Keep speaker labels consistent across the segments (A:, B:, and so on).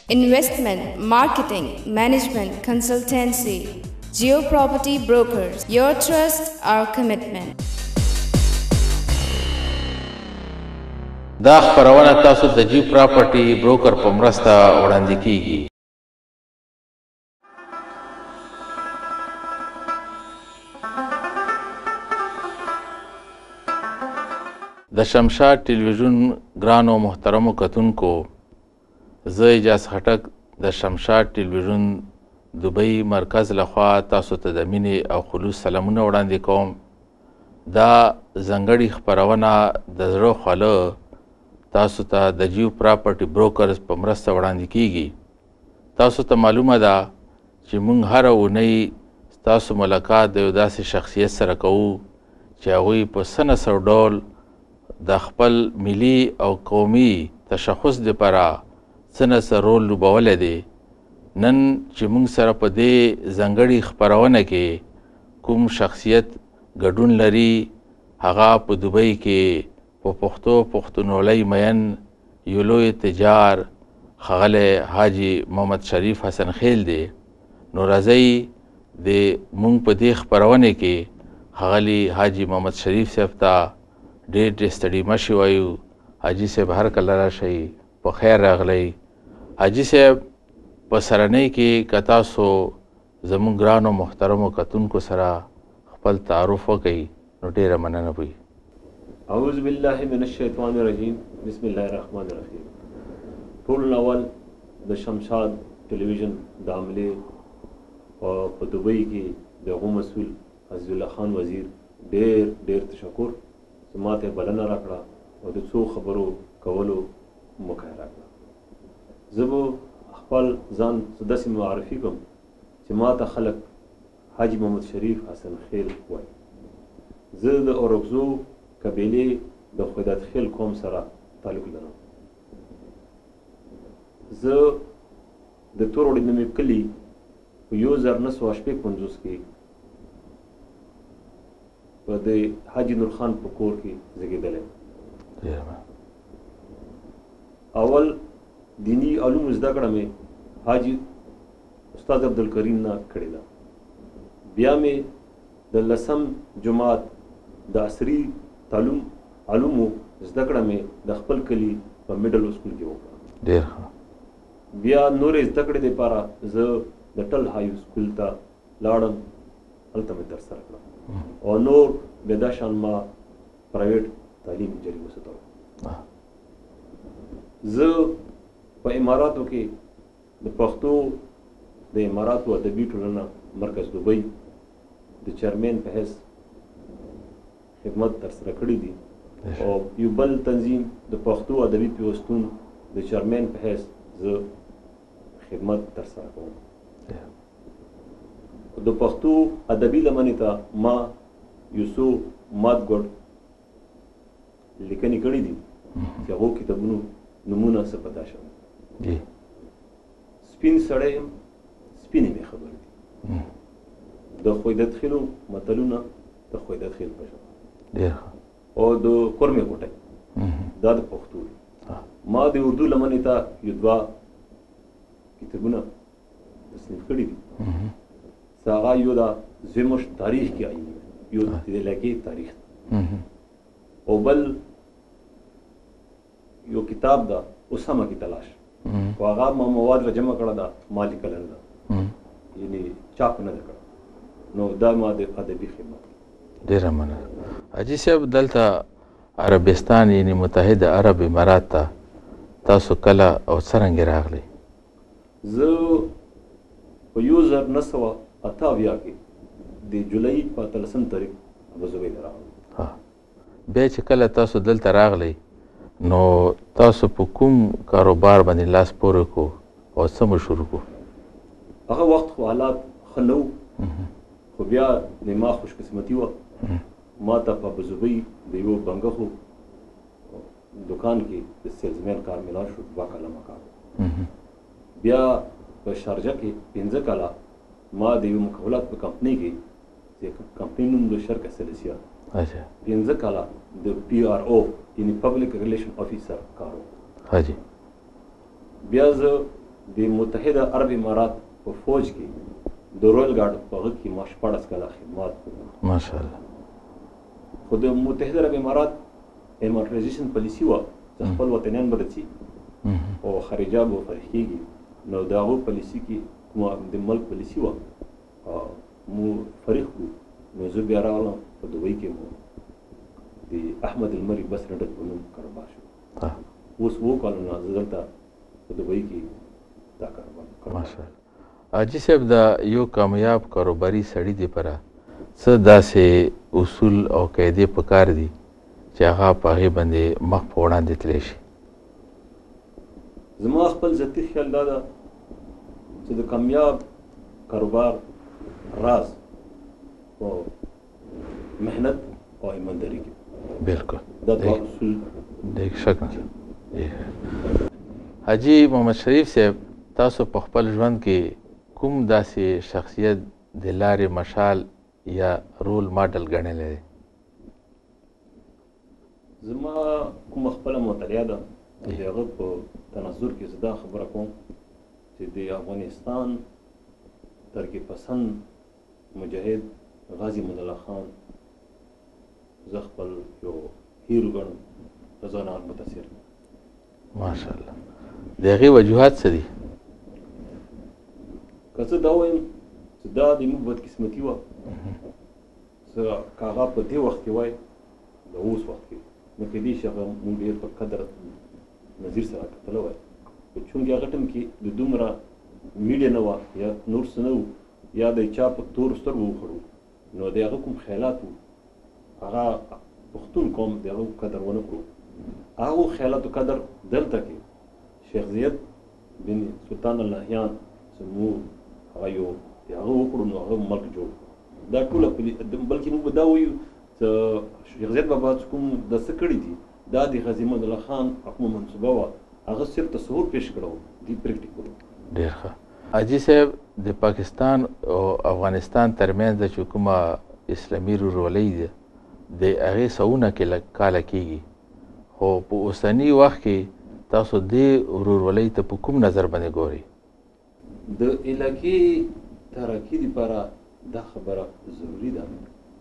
A: investment, marketing, management, consultancy, Geo Property Brokers. Your trust, our commitment.
B: دا خبرونه تاسو د جیو پراپرټي بروکر په مرسته وړاندې کیږي. د شمشاد ټلویزیون ګرانو محترمو کتونکو، زه اجاز خټک د شمشاد ټلویزیون دوبۍ مرکز لخوا تاسو ته د مینې او خلوص سلامونه وړاندې کوم. دا ځانګړې خپرونه د زړه خواله تاسو ته د جیو پراپرټي بروکرز په مرسته وړاندې کیږي. تاسو ته معلومه ده چې موږ هره اونۍ ستاسو ملاقات د یو داسې شخصیت سره کوو چې هغوی په څه نسو ډول د خپل ملي او قومي تشخص دپاره څه نسه رول لوبولی دی. نن چې موږ سره په دې ځانګړې خپرونه کې کوم شخصیت ګډون لري، هغه په دوبۍ کې په پښتو پښتونولۍ مین یو لوی تجار ښاغلی حاجي محمد شریف حسن خیل دی. نو راځئ د موږ په دې خپرونې کې ښاغلي حاجي محمد شریف صاحب ته ډېر ستړي مشي وایو. حاجي صاحب هر کله راشئ، په خیر راغلی. حاجي صاحب په سرنۍ کې که تاسو زموږ ګرانو محترمو کتونکو سره خپل تعارف وکئ نو ډېره مننه وي.
C: اعوذ بالله من الشیطان الرجیم، بسم الله الرحمن الرحیم. ټول اول د شمشاد ټلویزیون د عملې په دوبۍ کې د هغو مسؤل عزیز الله خان وزیر ډېر ډېر تشکر چې ما ته بلنه راکړه او د څو خبرو کولو موقع یې راکړه. زه به خپل ځان څه داسې معرفي کوم چې ما ته خلک حاجي محمد شریف حسن خیل وایي. زه د اورکزو قبیلې د خودت خیل قوم سره تعلق لرم. زه د توروړې نومې کلي په 1950 کې په د حاجي نور خان په کور کې زیږېدلی. اول دینی علوم زده کړه مې حاجي استاد عبدالکریم نه کړې ده. بیا مې د 10م جماعت د عصري تعلیم علومو زده کړه مې د خپل کلي په میډل سکول کې وکړه.
B: ډېر ښه.
C: بیا نورې زده کړې دپاره زه د ټل های سکول ته لاړم، هلته مې ترسره کړه او نور بیا دا شان ما پرایویټ تعلیم جاري وساتلو. زه په اماراتو کې د پښتو د اماراتو ادبي ټولنه مرکز دوبۍ د چیرمین په حیث خدمت ترسره کړي دي او یو بل تنظیم د پښتو ادبي پیوستون د چیرمین په حیث زه خدمت ترسره کوم. د پښتو ادبي لمنې ته ما یو څو ماتګوډ لیکنې کړي دي چې هغو کتابونو نومونه څه پتا شوي. سپین سړی یم، سپینې مې خبرې دي. د خویدت خیلو متلونه د خویدت خیل په شان او د کورمې غوټۍ دا د پښتو دي. ما د اردو لمنې ته یو 2 کتابونه تصنیف کړي دي. څه هغه یو د زموږ تاریخ کې آیي، یو د علاقې تاریخ او بل یو کتاب ده اسامه کی تلاش او هغه ما مواد را جمع کړه ده، ما لیکلی ده، یعنې چاپ نه ده کړه. نو دا ما د ادبي خدمت.
B: ډېره مننه. حاجي صاحب دلته عربستان یعنې متحده عرب امارات ته تاسو کله او څرنګې راغلی؟
C: زه په 1978 کې د جولای په 13 تاریخ ابوظبي ته راغلم.
B: بیا چې کله تاسو دلته راغلی نو تاسو په کوم کاروبار باندې لاس پورې کو او څه مو شروع کو؟
C: هغه وخت خو حالات ښه نه وو، خو بیا د ما خوشقسمتي وه. ما ته په ابوظبي د یو بنګښو دکان کې د سیلزمین کار میلاو شو، 2 کاله ما کار. بیا په شارجه کې 15 کاله ما د یو مقاولات په کمپنۍ کې چې کمپنۍ نوم د شرکت سلیسیا 15 کاله د PRO یعنی پبلک ریلیشن افیسر کار وکړ.
B: حاجي
C: بیا زه د متحده عرب امارات په فوج کې د رویل ګارډ په هغه کې ما 14 کاله خدمات وکړل
B: ماشاءالله.
C: خو د متحده عرب امارات امارټایزیشن پالیسي وه چې خپل وطنیان به رسي او خارجه به فرح کېږي نو د هغو پالیسي کې کومه د ملک پالیسي وه مو فرح کړو نو زه بیا راغلم په دوبۍ کې مو د احمد المري بس رډک په نوم کاروبار شو اوس 2 کالونه زه دلته په دوبۍ کې دا کاروبار
B: ماشاءالله. حاجي صاحب د یو کامیاب کاروباري سړي دپاره څه داسې اصول او قاعدې پکار دي چې هغه په هغې باندې مخ په وړاندې تللی شي؟
C: زما خپل ذاتي خیال دا ده چې د کامیاب کاروبار راز په محنت او ایمانداري کې
B: بالکل
C: دا دوه اصول
B: دیکھ شک نه. حاجي محمد شریف صاحب تاسو په خپل ژوند کې کوم داسې شخصیت د لارې مشال یا رول ماډل ګڼلی دی؟
C: زما کومه خپله مطالعه ده د هغه په تنظر کې زه دا خبره کوم چې د افغانستان ترکیب پسند مجاهد غازي امان الله خان زه خپل یو هیرو ګڼم رضوان متاثر
B: ماشاءالله. د هغې وجوهات څه دي؟
C: که څه دا وایم چې دا د موږ بدقسمتي وه څه که هغه په دې وخت کې وای د اوس وخت کې نو کېدای شي هغه موږ ډېر په قدر نظیر سره کتلی وای خو چونکې هغه ټایم کې د دومره میډیا نه وه یا نور څه نه وو یا د چا په تورو سترګو وخوړو نو د هغه کوم خیالات وو هغه پښتون قوم د هغه قدر ونه کړو هغو خیالاتو قدر دلته کې شیخ زید بن سلطان اللهیان زموږ هغه یو د هغه وکړو نو هغه ملک جوړ دا ټوله بلکې موږ به دا وایو چې شیخ زید بابا چې کوم د څه کړي دي دا د غازي امان الله خان حکومت منصوبه وه هغه صرف تصور پیش کړی و دې پریکټیک کړو.
B: ډېر ښه. حاجي صاحب د پاکستان او افغانستان ترمنځ چې کومه اسلامي ورورولۍ ده د هغې سوونه کاله کېږي خو په اوسني وخت کې تاسو دې ورورولۍ ته په کوم نظر باندې ګورئ؟
C: د علاقې ترقي دپاره دا خبره ضروري ده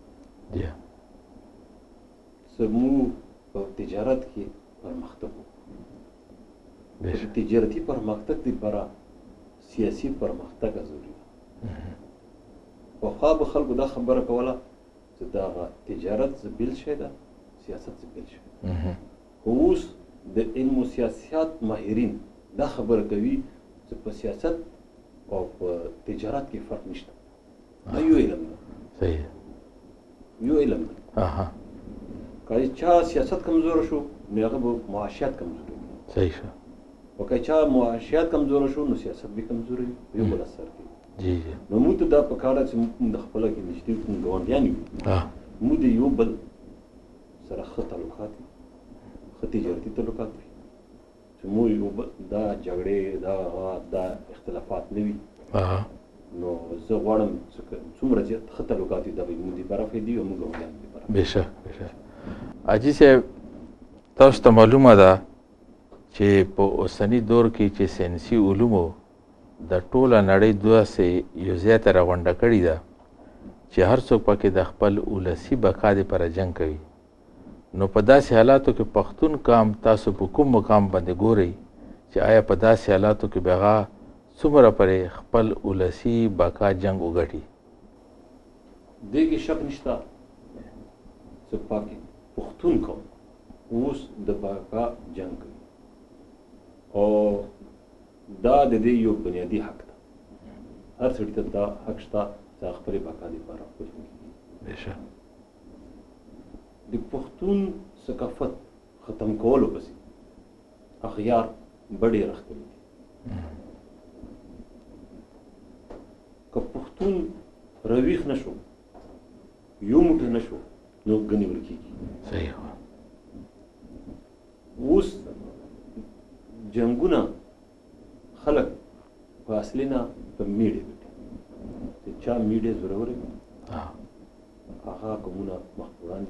C: زموږ په تجارت کې پرمختګ وکړو تجارتي پرمختګ دپاره سیاسي پرمختګ ضروري ده پخوا به خلکو دا خبره کوله چې دغه تجارت څه بېل شی ده سیاست څه بېل شی خو اوس د علم و سیاست ماهرین دا خبره کوي چې په سیاست او په تجارت کې فرق نشته دا یو علم ده
B: صحیح
C: یو علم ده که چا سیاست کمزوره شو نو هغه به معاشیات کمزوره وي
B: صحیح شه
C: او که چا معاشیات کمزوره شو نو سیاست به کمزوره وي یو بل اثر کوي
B: جی جی
C: نو موږ ته دا پکار ده چې موږ د خپله کې نږدې کوم ګاونډیان یو موږ د یو بل سره ښه تعلقات وي ښه تجارتي تعلقات وي چې موږ یو بل دا جګړې دا اختلافات نه وي نو زه غواړم چې څومره زیات ښه تعلقات وي دا به موږ دپاره فایدې وي او موږ ګاونډیانو دپاره
B: بېشک بېشک. حاجي صاحب تاسو ته معلومه ده چې په اوسني دور کې چې ساینسي علومو د ټوله نړۍ داسې یو ځای ته راغونډه کړې ده چې هر څوک پکې د خپل ولسي بقا دپاره جنګ کوي نو په داسې حالاتو کې پښتون قام تاسو په کوم مقام باندې ګورئ چې آیا په داسې حالاتو کې به هغه څومره پرې خپل ولسي بقا جنګ وګټي؟
C: دې کې شک نشته چې پښتون قوم اوس د بقا جنګ کوي او دا د دې یو بنیادي حق ده هر سړي ته دا حق شته چې خپلې بقا دپاره وجنګېږي
B: بېشک
C: د پښتون ثقافت ختم کولو پسې اغیار بډې راښکلي دي که پښتون راویښ نه شو یو موټی نه شو نو ګنې ورکېږي
B: صحیح
C: اوس جنګونه خلک په اصلي نه په میډیا ګټي چې چا میډیا زورور وي هغه قومونه مخ په وړاندې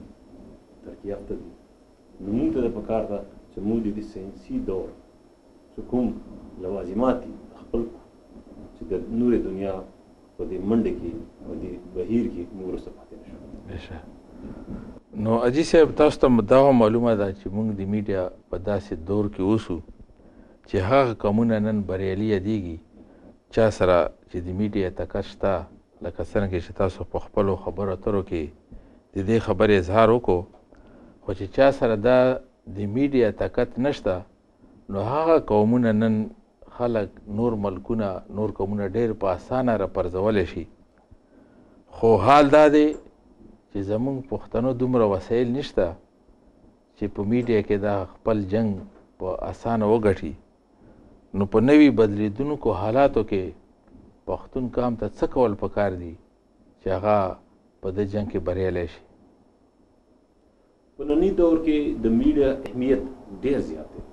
C: ترقي یافته دي نو موږ ته د پکار ده چې موږ د دې ساینسي دور چې کوم لوازمات دي خپل چې د نورې دنیا په دې منډه کې په دې بهیر کې موږ وروسته پاتې نه شو.
B: نو اجي صاحب تاسو ته دا معلومه ده چې موږ د میډیا په داسې دور کې اوسو چې هغه قومونه نن بریالي یادېږي چا سره چې د میډیا طاقت شته لکه څرنګه چې تاسو په خپلو خبرو اترو کې د دې خبرې اظهار وکړو خو چې چا سره دا د میډیا طاقت نشته نو هغه قومونه نن خلک نور ملکونه نور قومونه ډېر په اسانه راپرځولی شي خو حال دا دی چې زمونږ پښتنو دومره وسایل نشته چې په میډیا کې دا خپل جنگ په اسانه وګټي نو په نوي بدلیدونکو حالاتو کې پښتون قام ته څه کول پکار دي چې هغه په دې جنگ کې بریالی شي.
C: په ننني دور کې د میډیا اهمیت ډېر زیات دی.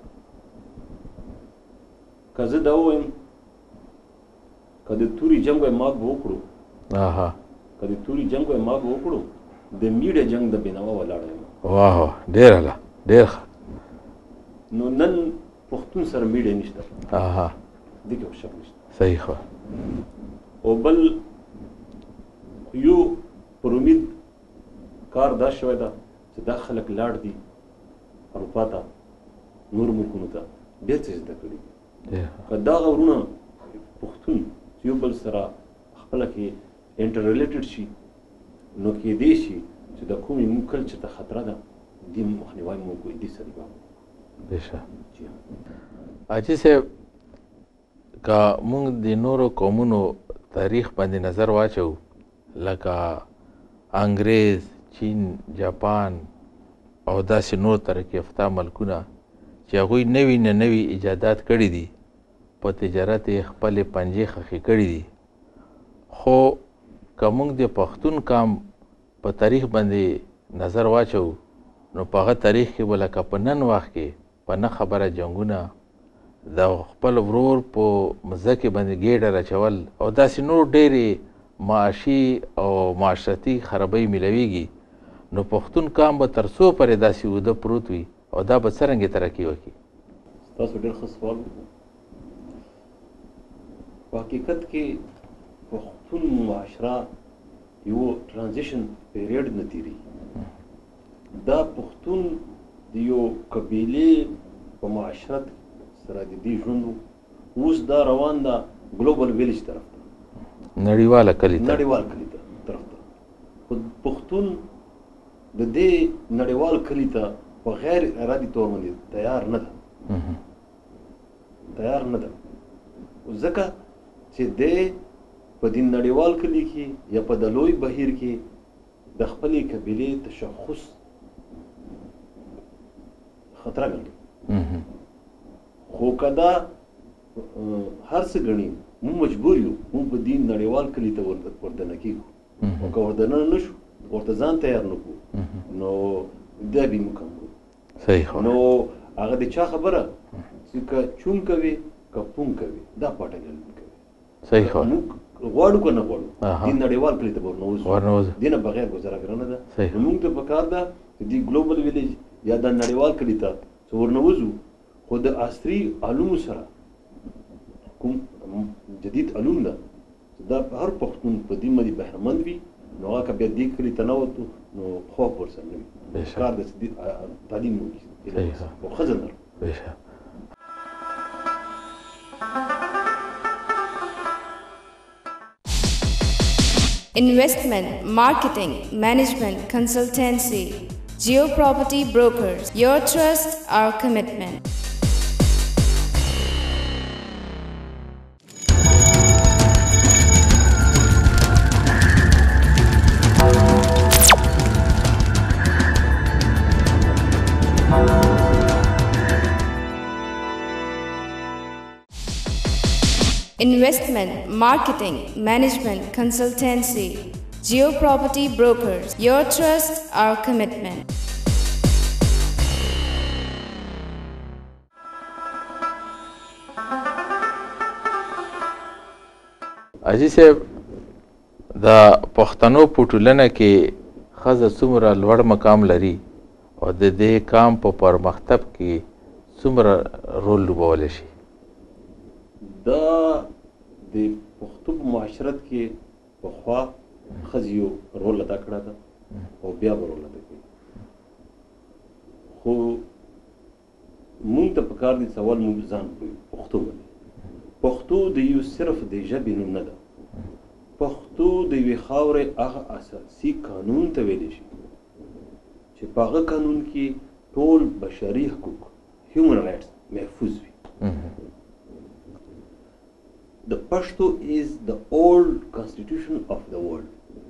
C: که زه دا ووایم که د توري جنګ به ما به وکړو که د توري جنګ به ما به وکړو د میډیا جنګ د بینوا ولاړ یم.
B: واه ډېر ښه ډېر ښه.
C: نو نن پښتون سره میډیا نشته دې کې شک نشته.
B: صحیح ښه.
C: او بل یو پر امید کار دا شوی ده چې دا خلک لاړ دي اروپا ته نور ملکونو ته ډېر څه زده کړي که دغه ورونه پښتون چې یو بل سره خپله کې انټر ریلیټډ شي نو کېدی شي چې د کومې موږ کلچر ته خطره ده دې مخنیوی موږ کوو دې سره به
B: بېشه. حاجي صاحب که موږ د نورو قومونو تاریخ باندې نظر واچو لکه انګریز چین جاپان او داسې نور ترقي یافته ملکونه چې هغوی نوي نه نوي ایجادات کړي دي په تجارت یې خپلې پنجې خښې کړي دي خو که موږ د پښتون قام په تاریخ باندې نظر واچو نو په هغه تاریخ کې به لکه په نن وخت کې په نه خبره جنګونه د خپل ورور په مځکې باندې ګېډه راچول او داسې نور ډېرې معاشي او معاشرتي خرابۍ میلاویږي نو پښتون قام به تر څو پورې داسې اوده پروت وي او دا به څرنګه ترقي وکړي؟
C: تاسو ډېر ښه سوال په حقیقت کې پښتون معاشره یو ټرانزیشن پیریډ نه تېري دا پښتون د یو قبیلې په معاشرت سره د دې ژوند اوس دا روان ده ګلوبل ویلیج طرف ته
B: نړیواله کلي ته
C: طرف ته خو پښتون د دې نړیوال کلي ته په غیر ارادي طور باندې تیار نه ده ځکه چې دی په دې نړیوال کلي کې یا په د لوی بهیر کې د خپلې قبیلې تشخص خطره ګڼي خو که دا هر څه ګڼي موږ مجبور یو موږ په دې نړیوال کلي ته وردننه کېږو او که وردننه نه شو ورته ځان تیار نه کړو نو دا به موږ کم کړو. نو هغه د چا خبره چې که چون کوي که پون کوي دا پاټګل کوي.
B: صحیح خو
C: موږ غواړو که نه غواړو دې نړیوال کلي ته ورنوځو دې نه بغیر ګزاره ګرانه ده. موږ ته پکار ده چې دې ګلوبل ویلیج یا د نړیوال کلي ته چې ورنوځو خو د عصري علومو سره کوم جدید علوم ده دا هر پښتون په دې باندې بهرمند وي نو هغه که بیا دې کلي ته نه وتو نو خوف ورسره نه وي کار د تعلیم وکړي او ښځه نه
A: Investment, marketing, management, consultancy, Geoproperty Brokers. Your trust, our commitment. Investment, marketing, management, consultancy, Geoproperty Brokers. Your trust, our commitment.
B: حاجي صاحب د پښتنو په ټولنه کې ښځه څومره لوړ مقام لري او د دې کام په پرمختګ کې څومره رول لوبولی شي؟
C: دا د پښتو په معاشرت کې پخوا ښځې یو رول ادا کړی ده او بیا به رول ادا کوي خو مونږ ته پکار دي سوال مونږ ځان کوي پښتو باندې پښتو د یو صرف د ژبې نوم نه ده پښتو د یوې خاورې هغه اساسي قانون ته ویلی شي چې په هغه قانون کې ټول بشري حقوق هیومن رایټس محفوظ وي The Pashto is the old constitution of the world.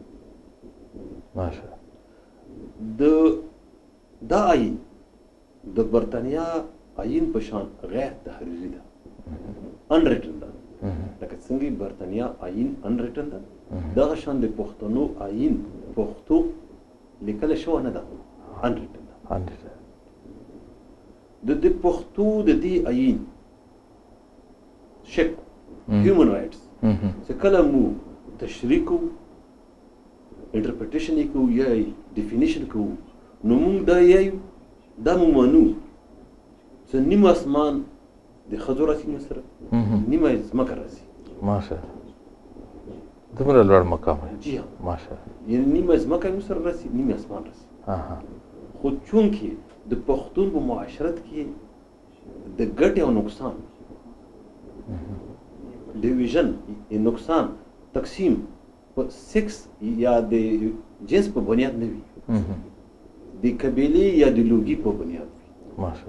B: ماشا
C: دا آئین د برطانیا آئین په شان غیر تحریری ده unwritten ده لکه څنګه برطانیا آئین unwritten ده دغه شان د پښتنو آئین پښتو لیکل شوی نه ده unwritten ده د پښتو د دې آئین شک human rights چې کله مو تشریح کوو انټرپریټیشن یې کوو یا ډیفینیشن کوو نو موږ دا یایو دا مو منو چې نیم اسمان د ښځو راسي موږ سره نیمه ځمکه راسي
B: ماشا دومره لوړ مقام دی
C: جی ها
B: ماشا
C: یعنې نیمه ځمکه موږ سره راسي نیمه اسمان راسي خو چونکې د پښتون په معاشرت کې د ګټې او نقصان ډیویژن نقصان تقسیم په سیکس یا د جنس په بنیاد نه وي د قبیلې یا د لوګي په بنیاد وي
B: ماشا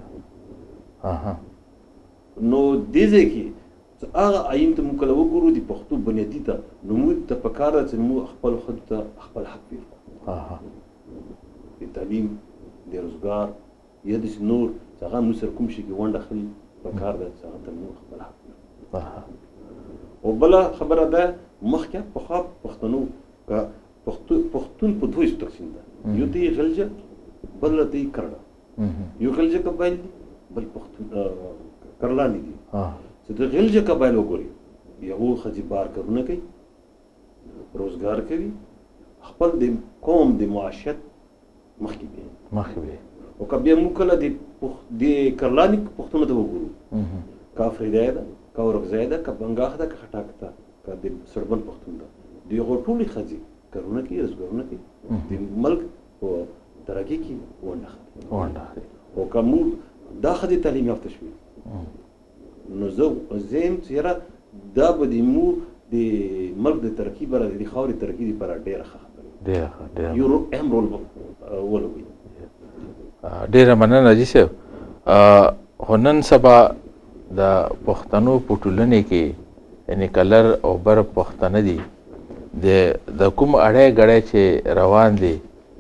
C: نو دې ځای کې هغه آئین ته موږ کله وګورو د پښتو بنیادي ته نو موږ ته پکار ده چې موږ خپلو ښځو ته خپل حق ورکړو د تعلیم د روزګار یا داسې نور چې هغه موږ سره کوم شي کې ونډه اخلي پکار ده چې هغه ته موږ خپل حق ورکړو او بله خبره ده مخکې پخوا پښتنو پښتون په دوه حصو تقسیم ده یو ته یې غلجه بل ته یې کرړه یو غلجه قبایل دي بل پښتون کرلاني دي چې د غلجه قبایل وګوري یو ښځې بار کارونه کوي روزګار کوي خپل د قوم د معاشیت مخکې وي او که بیا موږ کله د کرلاني پښتونو ته وګورو کا فریدای ده کا ورکزی ده که بنګاخ ده که خټاک ده که د سړبن پښتون ده د هغو ټولې ښځې کارونه کوي روزګارونه کوي د ملک په ترقي کې ونډه اخلي او که موږ دا ښځې تعلیم یافته شوي نو زه یم چې یاره دا به د مو د ملک د ترقي لپاره د خاورې ترقي لپاره ډېره ښه خبره یو اهم رول ولوبوي
B: ډېره مننه حاجي صاحب خو نن سبا د پښتنو په ټولنې کې یعنې کلر او بر پښتانه دي د کوم اړی ګړی چې روان دي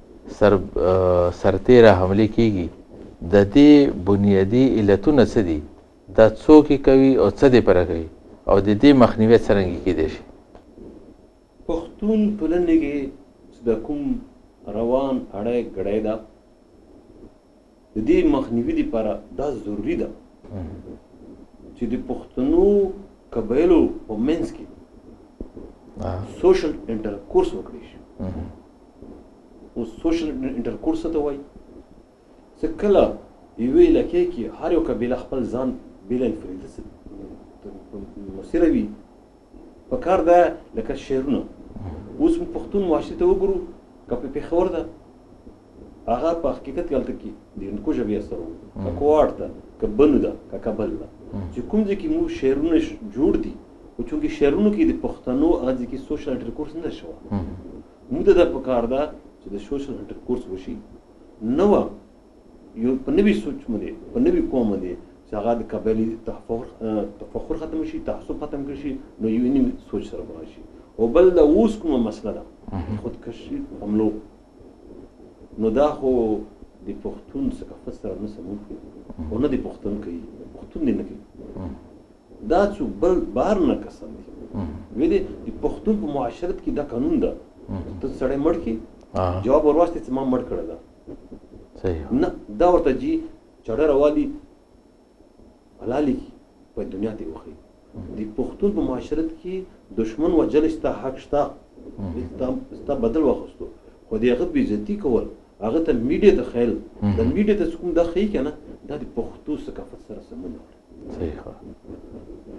B: سرتیره حملې کېږي د دې بنیادي علتونه څه دي دا څوک یې کوي او څه دپاره کوي او د دې مخنیوی څرنګه کېدی شي
C: پښتون ټولنې کې چې د کوم روان اړی ګړی ده د دې مخنیوي دپاره دا ضروري ده چې د پښتنو قبایلو په منځ کې سوشل انټرکورس وکړی شي اوس سوشل انټرکورس څه ته وایي چې کله یوې علاقې کې هر یو قبیله خپل ځان بېله انفریده مسیره وي پکار ده لکه شعرونه اوس موږ پښتون معاشرې ته وګورو که په پېښور ده هغه په حقیقت کې هلته کې د هندکو ژبې اثر و که کوواټ ده که بنو ده که کابل ده چې کوم ځای کې موږ شعرونه جوړ دي خو چونکې شعرونو کې د پښتنو هغه ځای کې سوشل انټرکورس نه شوه موږ ته دا پکار ده چې د سوشل انټرکورس وشي نوه یو په نوي سوچ باندې په نوي قوم باندې چې هغه د قبایلي تفخر ختم شي تعصب ختم کړي شي نو یو نوي سوچ سره به شي او بل دا اوس کومه مسله ده خودکشي حملو نو دا خو د پښتون ثقافت سره نه سمون کوي او نه د پښتون کوي پښتون دې نه کوي دا څو بل بار نه کسان دي ویلې د پښتون په معاشرت کې دا قانون ده ته سړی مړ کړي جواب ورواستې چې ما مړ کړی ده نه دا ورته جي چړه راوالي حلالي په دنیا ته وښيي د پښتون په معاشرت کې دشمن وجل ستا حق شته ستا بدل واخیستو خو د هغه بېعزتي کول هغه ته میډیا ته خیل د میډیا ته کوم دا ښیي که نه دا د پښتو ثقافت سره سمون لري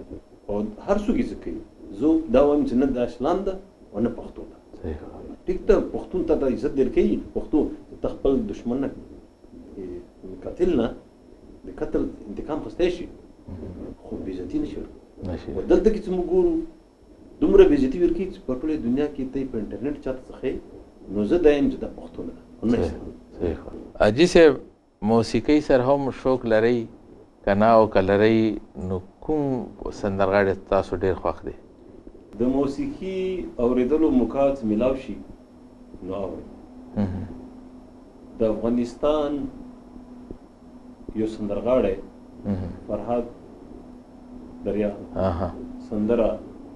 C: او هر څوک یې څه کوي. زه دا وایم چې نه دا اسلام ده او نه پښتو ده. ټیک ده پښتون ته د عزت درکوي. پښتو ته خپل دشمن نه قاتل نه د قتل انتقام خستی شي خو بېعزتي نه شي ورکوي. او دلته کې چې موږ ګورو دومره بېعزتي ورکوي چې په ټوله دنیا کې ته په انټرنیټ چاته څه ښیي نو زه دا یم چې دا پښتو نه ده او نه اسلام.
B: حاجي صاحب موسیقۍ سره هم شوق لرئ که نه او که لرئ نو کوم سندرغاړی تاسو ډېر خوښ دی؟
C: د موسیقي اورېدلو موقع چې میلاو شي نو اورم. د افغانستان یو سندرغاړی فرهاد دریان سندره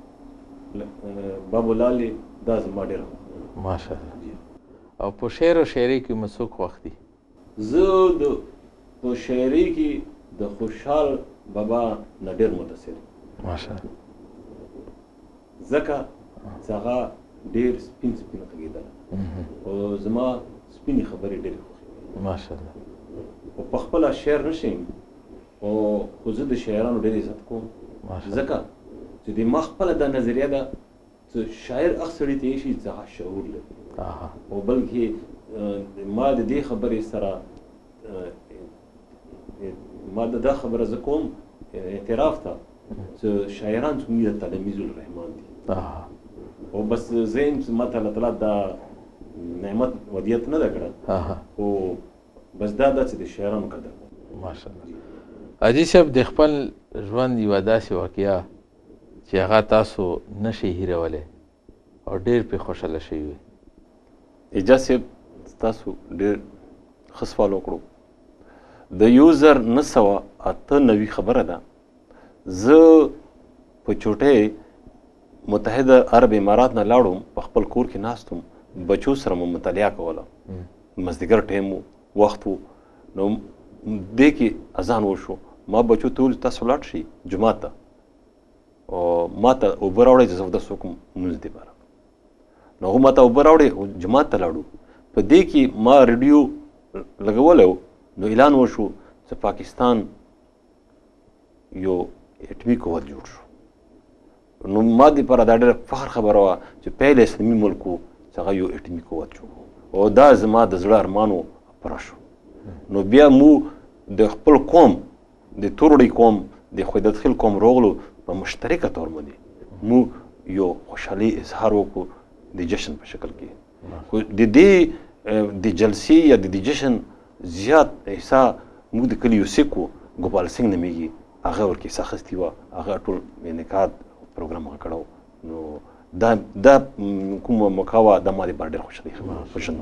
C: بابو لالې دا زما ډېره خوښه.
B: ماشاءالله. او په شعر او شاعرۍ کې مو څوک خوښ دي؟
C: زه په شاعرۍ کې د خوشحال بابا نه ډېر متاثر یم.
B: ماشاءالله.
C: ځکه چې هغه ډېر سپین سپین غږېدله او زما سپینې خبرې ډېرې خوښې.
B: ماشاءالله.
C: او په خپله شعر نه شم او خو زه د شاعرانو ډېر عزت کوم ځکه چې د ما خپله دا نظریه ده چې شاعر هغه سړي ته شي چې هغه شعور لري او بلکې ما د دې خبرې سره ما دا خبره زه کوم اعتراف ته چې شاعران څومره د تلمیذ الرحمن دي او بس زه یم چې ماته الله تعالی دا نعمت ودیت نه ده کړه خو بس دا ده چې د شاعرانو قدر کوم.
B: ماشاءالله. حاجي صاحب د خپل ژوند یوه داسې واقعه چې هغه تاسو نشئ هیرولی او ډېر پرې خوشحاله شوي وي؟
C: اعجاز صاحب تاسو ډېر ښه سوال وکړو. د 1998 خبره ده زه په چوټۍ متحده عرب امارات نه لاړم په خپل کور کې ناست وم بچو سره مو مطالعه کوله مازدیګر ټایم و وخت و نو دې کې اذان وشو ما بچو ته وویل تاسو ولاړ شئ جومات ته او ما ته اوبه راوړئ چې زه اودس وکړم لمونځ دې باره نو هغه ما ته اوبه راوړې جومات ته لاړو په دې کې ما ریډیو لګولی و نو اعلان وشو چې پاکستان یو اټمي قوت جوړ شو نو ما دپاره دا ډېره فخر خبره وه چې پیل اسلامي ملک و چې هغه یو اټمي قوت جوړ او دا زما د زړه ارمان و پوره شو نو بیا مو د خپل قوم د توروړی قوم د خویدتخیل قوم روغلو په مشترکه طور باندې مو یو خوشحالي اظهار وکړو د جشن په شکل کې د دې د جلسې یا د جشن زیات حصہ موږ د کلي یو سیک و ګوپال سنګ نومیږي هغه ورکې حصه اخیستې وه هغه ټول انعقاد پروګرام هغه کړی نو دا کومه موقع وه دا ما دپاره ډېر خوشحالي خبره په ژوند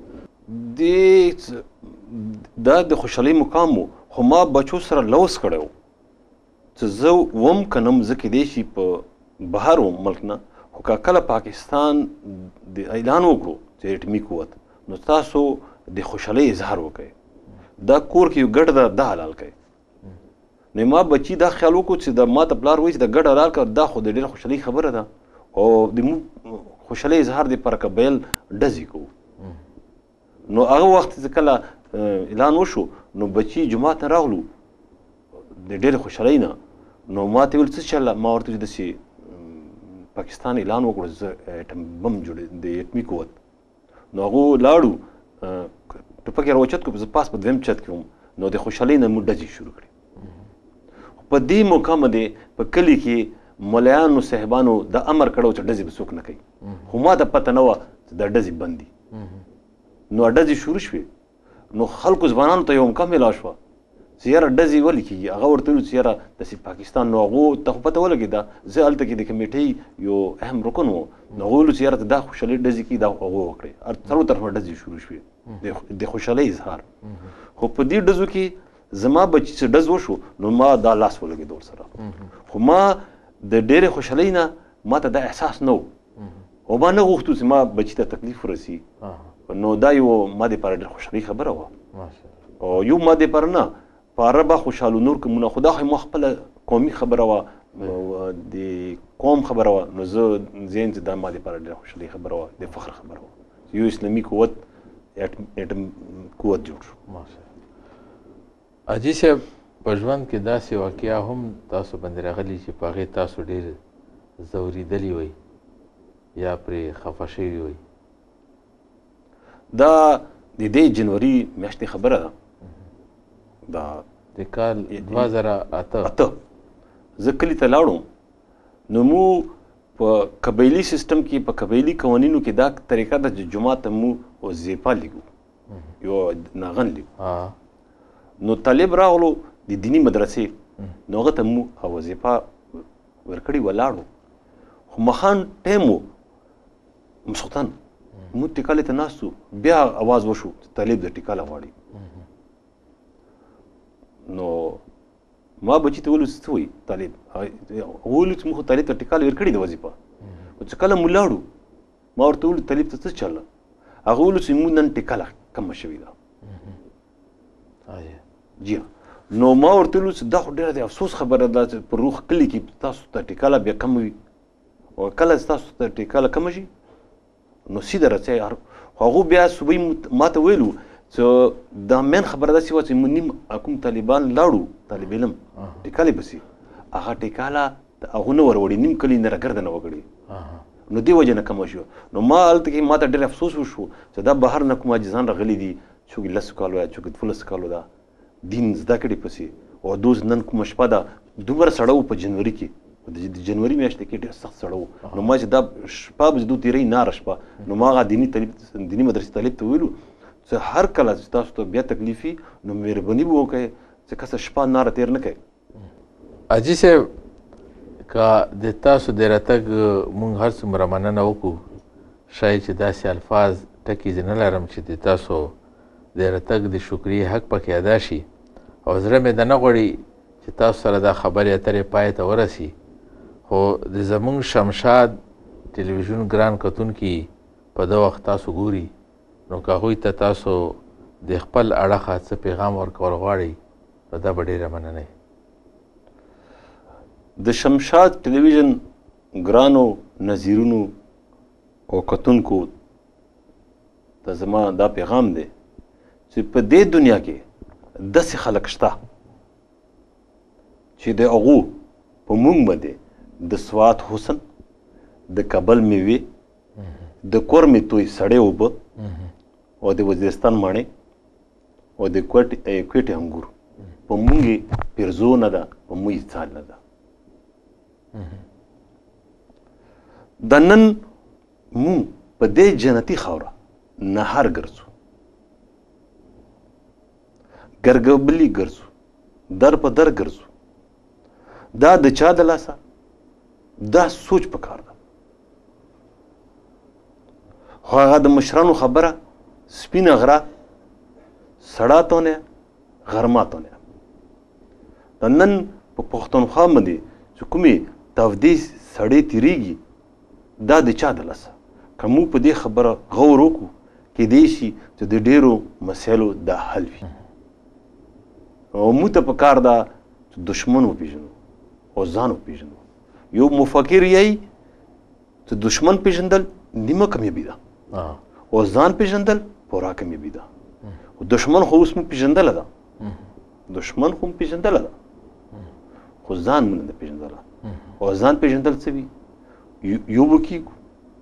C: دا د خوشحالۍ مقام و خو ما بچو سره لوس کړی و چې زه وم که نه زه کیدای شي په بهر وم ملک نه خو که کله پاکستان د اعلان وکړو چې اټمي قوت نو تاسو د خوشحالۍ اظهار وکړئ دا کور کې یو ګډ ده دا حلال کړئ نو ما بچي دا خیال وکړو چې د ما ته پلار وایي چې د ګډ حلال کړه دا خو د ډېر خوشحالۍ خبره ده او د خوشحالۍ اظهار دپاره که بیل ډزې کوو نو هغه وخت چې کله اعلان وشو نو بچي جومات نه راغلو د ډېرې خوشحالۍ نه نو ما ته ویل څه چله ما ورته ویل داسې پاکستان اعلان وکړو زه اټم بم جوړې د اټمي قوت نو هغو لاړو ټوپک یې راوچت کړو زه پاس په دویم چت کې وم نو د خوشحالۍ نه مو ډزې شروع کړې په دې موقع باندې په کلي کې ملایانو صاحبانو د امر کړی چې ډزې به څوک نه کوي خو ما ته پته نه وه چې دا ډزې بند دي نو ډزې شروع شوې نو خلکو ځوانانو ته یو موقع میلاو شوه چې یاره ډزې ولې کېږي هغه ورته ویلو چې یاره داسې پاکستان نو هغو ته خو پته ولګېده زه هلته کې د کمیټۍ یو اهم رکن و نو هغو ویلو چې یاره ته دا خوشحالۍ ډزې کېږي دا هغو وکړئ څلور طرفه ډزې شروع شوې د خوشحالۍ اظهار خو په دې ډزو کې زما بچي چې ډز وشو نو ما دا لاس ولګېد ورسره خو ما د ډېرې خوشحالۍ نه ما ته دا احساس نه و او ما نه غوښتو چې ما بچي ته تکلیف ورسي نو دا یو ما دپاره ډېر خوشحالۍ خبره وه او یو ما دپاره نه په عربه خوشحالو نور کومونه خو دا خو ما خپله قومي خبره وه د قوم خبره وه نو زه ځین چې دا ما دپاره ډېره خوشحالۍ خبره وه د فخر خبره وه یو اسلامي قوت اټم قوت جوړ شو.
B: حاجي صاحب په ژوند کې داسې واقعه هم تاسو باندې راغلي چې په هغې تاسو ډېر ځورېدلي وئ یا پرې خفه شوي وئ؟
C: دا د دې جنوري میاشتې خبره ده، دا
B: د کال 2008
C: زه کلي ته لاړم. نو مو په قبایلي سیستم کې، په قبایلي قوانینو کې دا طریقه ده چې جمعه ته مو وظیفه لیکو، یو ناغن لیکو. نو طالب راغلو د دیني مدرسې، نو هغه ته مو وظیفه ورکړې ولاړو. خو مخان ټایم و مسلطان مو ټیکالې ته ناست وو، بیا اواز وشو چې طالب د ټیکاله غواړي. نو ما بچي ته ویلو څه وایي طالب؟ ویلو چې موږ خو طالب ته ټیکاله ورکړې ده وظیفه. خو چې کله مو لاړو ما ورته ویلو طالب ته څه چله؟ هغه ویلو چې موږ نن ټیکاله کمه شوې ده. جی نو ما ورته ویلو چې دا خو ډېره د افسوس خبره ده چې په روغ کلي کې تاسو ته ټیکاله بیا کمه وي، او کله چې تاسو ته ټیکاله کمه شي نو سیده رسئ. خو هغو بیا صوبۍ ما ته ویلو چې دا مین خبره داسې وه چې موږ نیم کوم طالبان لاړو، طالب علم ټیکالې پسې، هغه ټیکاله هغو نه وروړي، نیم کلي نه راګرده نه وکړي، نو دې وجه نه کمه شوه. نو ما هلته کې ما ته ډېر افسوس وشو چې دا بهر نه کوم حاجزان راغلي دي، څوک 10 کالو یا څوک 12 کالو ده دین زده کړي پسې، او دوز نن کومه شپه ده دومره سړه و په جنوري کې، د جنوري میاشتې کې ډېر سخت سړه و. نو ما چې دا شپه به دو تېروي ناره شپه، نو ما هغه دیني مدرسې طالب ته ویلو چې هر کله چې تاسو ته بیا تکلیف وي نو مهرباني به وکړئ چې کسه شپه ناره تېر نه کوئ.
B: حاجي صاحب، که د تاسو د راتګ موږ هر څومره مننه وکړو، ښایي چې داسې الفاظ ټکي زه نه لرم چې د تاسو د راتګ د شکریې حق پکې ادا شي، او زړه مې د نه غواړي چې تاسو سره دا خبرې اترې پای ته ورسي. خو د زموږ شمشاد ټلویزیون ګران کتونکي په ده وخت تاسو ګوري، نو که هغوی ته تاسو د خپل اړخه څه پیغام ورکول غواړئ نو دا به ډېره مننه.
C: د شمشاد ټلویزیون ګرانو نظیرونو او کتونکو ته زما دا پیغام دی چې په دې دنیا کې داسې خلک شته چې د هغو په موږ باندې د سوات حسن، د کابل میوې، د کورمې توی سړې اوبه، او د وزیرستان ماڼۍ، او د کوټې انګور په موږ پیرزو نه ده، په موږ څال نه ده. د نن موږ په دې جنتي خاوره نهار ګرځو، ګرګبلي ګرځو، در په در ګرځو. دا د چا د لاسه؟ دا سوچ پکار ده. خو هغه د مشرانو خبره سپینه غره سړه تونه غرمه تونه. د نن په پښتونخوا باندې چې کومې تودې سړې تېرېږي دا د چا د لاسه؟ که موږ په دې خبره غور وکړو کیدای شي چې د ډېرو مسایلو دا حل وي. او موږ ته پکار ده چې دشمن وپېژنو او ځان وپېژنو. یو مفکر یی چې دشمن پېژندل نیمه کامیابي ده، او ځان پېژندل پوره کامیابي ده. خو دشمن خو اوس مو پېژندله ده، دشمن خو مو پېژندله ده، خو ځان مو نه ده پېژندله. او ځان پېژندل څه وي؟ یو به کېږو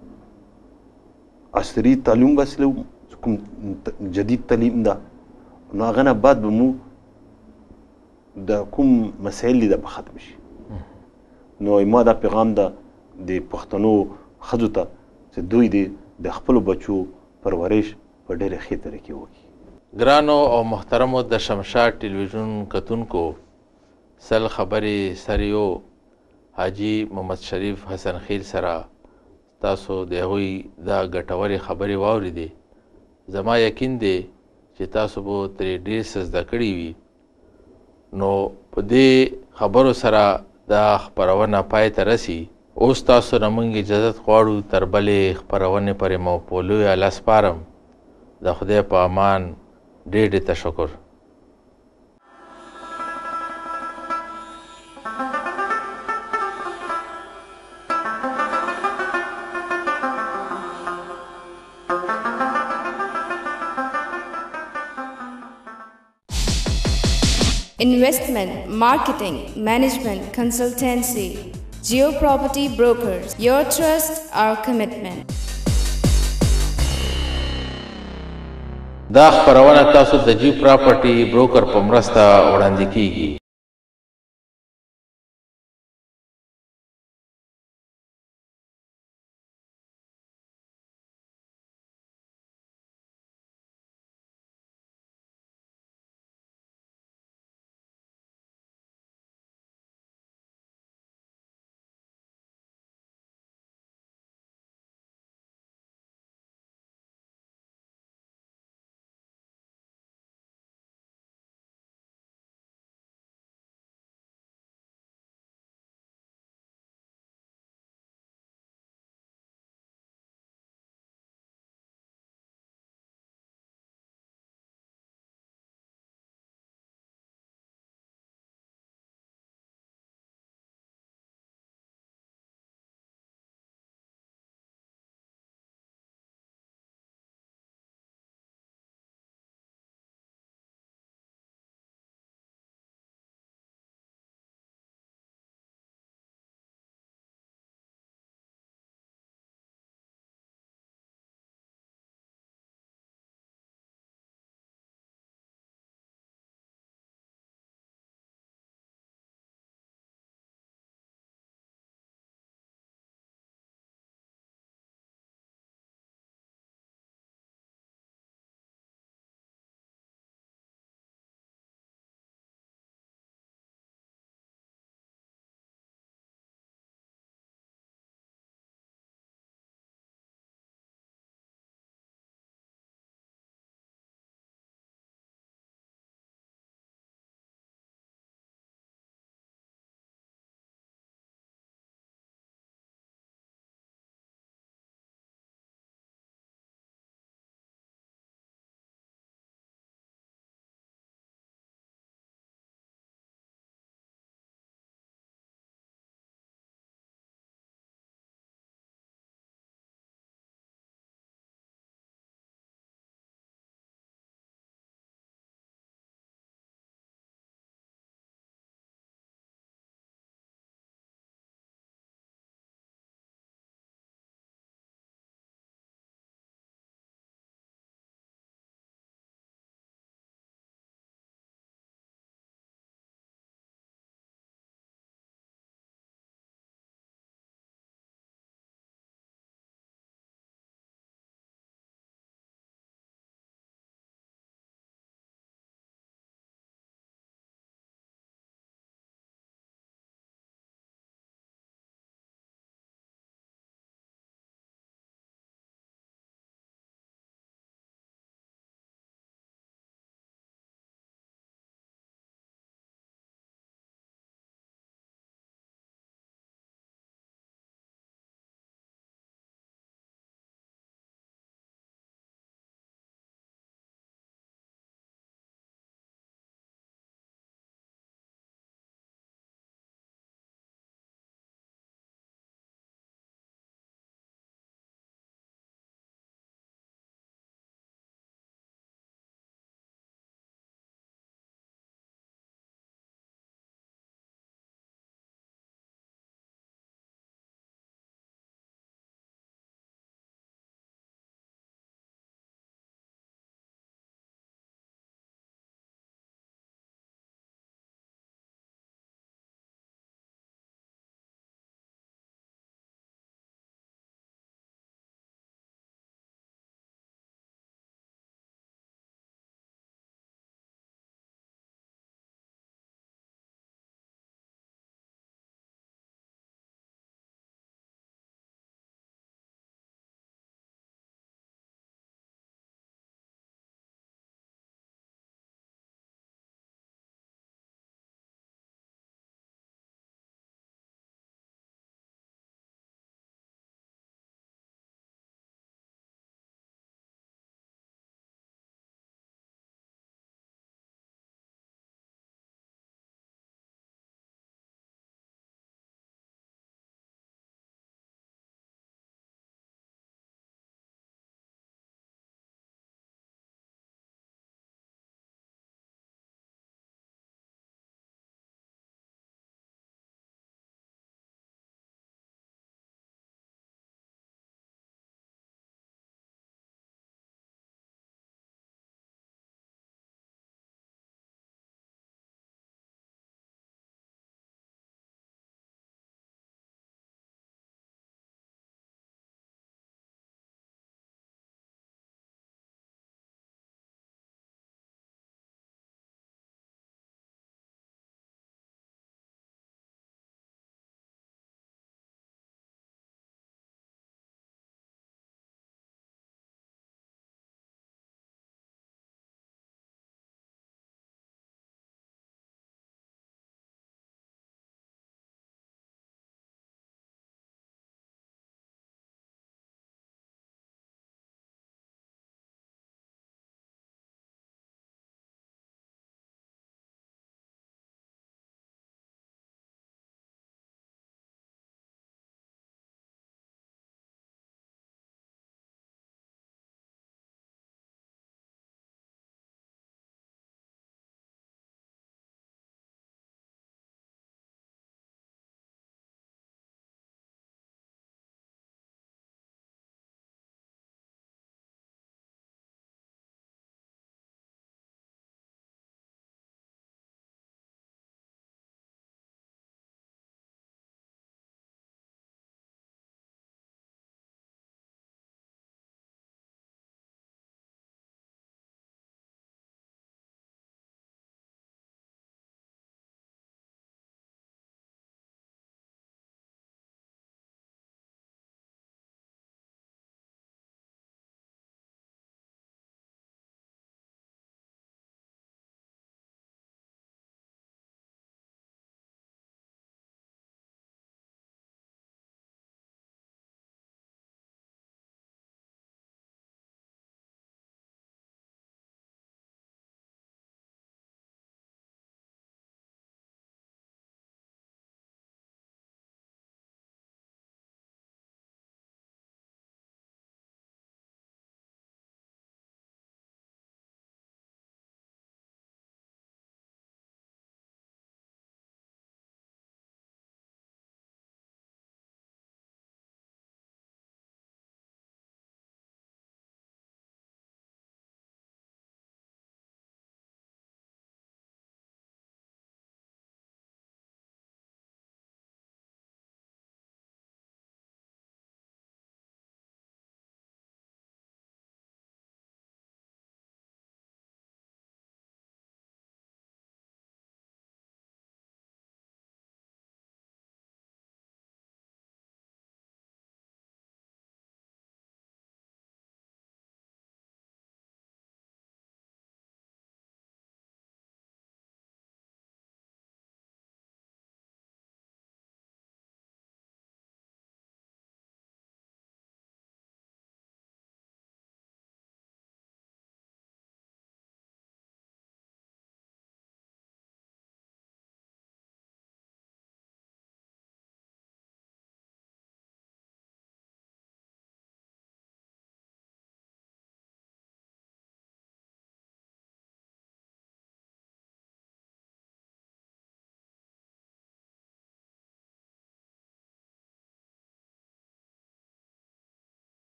C: عصري تعلیم وسیله کوم جدید تعلیم ده، نو هغه نه بعد به مو د کوم مسایل دي دا به ختم شي. نو ما دا پیغام ده د پښتنو ښځو ته چې دوی دې د خپلو بچو پرورش په ډېرې ښې طریقې وکړي.
B: ګرانو او محترمو د شمشاد ټلویزیون کتونکو، سل خبرې سر یو حاجي محمد شریف حسن خیل سره تاسو د هغوی دا ګټورې خبرې واورېدې. زما یقین دی چې تاسو به ترې ډېر څه زده کړي وي. نو په دې خبرو سره دا خپرونه پای ته رسي. اوس تاسو نه موږ اجازت غواړو تر بلې خپرونې پورې مو په لویه لاس سپارم. د خدای په امان، ډېر ډېر تشکر.
A: investment, marketing, management, consultancy, Geo Property Brokers. Your trust, our commitment.
B: دا خبرونه تاسو د جیو پراپرټي بروکر په مرسته وړاندې کیږي.